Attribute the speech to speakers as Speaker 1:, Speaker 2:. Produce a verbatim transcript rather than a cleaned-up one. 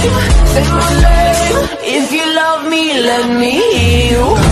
Speaker 1: name, say my name. If you love me, let me hear you.